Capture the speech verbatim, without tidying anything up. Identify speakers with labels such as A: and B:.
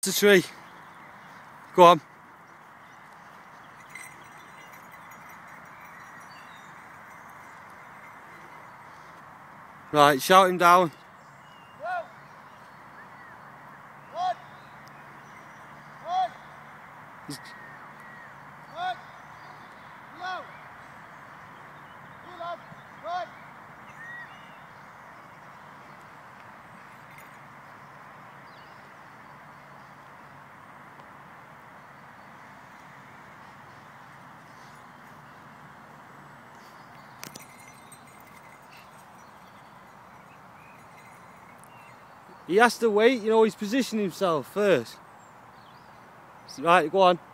A: It's a tree. Go on. Right, shout him down.
B: Go. One. One.
A: He's...
B: One. Go. Two, lad. One.
A: He has to wait, you know, he's positioning himself first. Right, go on.